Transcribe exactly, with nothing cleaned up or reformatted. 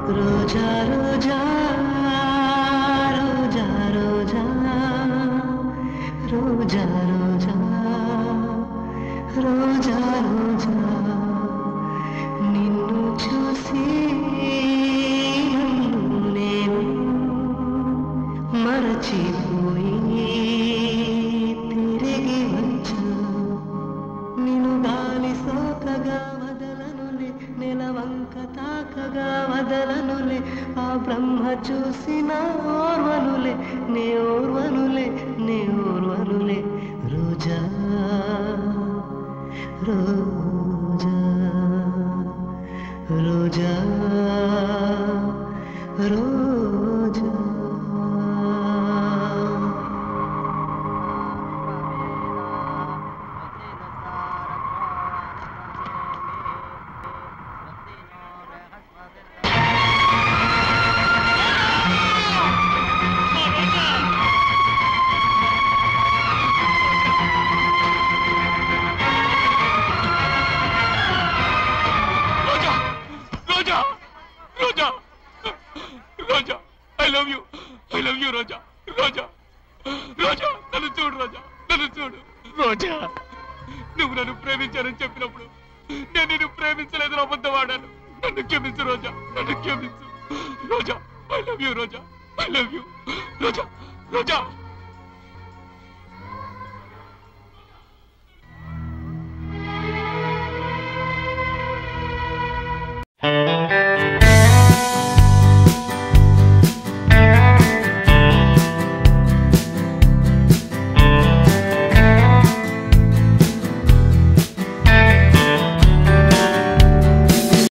రోజా రోజా రోజా రోజా రోజా రోజా రోజా రోజా నిన్ను చూసి నేను మరచిపోయి తిరిగి వచ్చా నిన్ను గాలి సోకగా వదలనులే నెలవంక తాకగా వదలనులే ఆ బ్రహ్మ చూసిన ఓర్వనులే నే ఓర్వనులే నే ఓర్వనులే రోజా రోజా రోజా రోజా రోజా నువ్వు నన్ను ప్రేమించానని చెప్పినప్పుడు నేను నిన్ను ప్రేమించలేదని అబద్ధం ఆడాను. నన్ను క్షమించు రోజా, నన్ను క్షమించు Roja. I love you Roja, I love you Roja, Roja.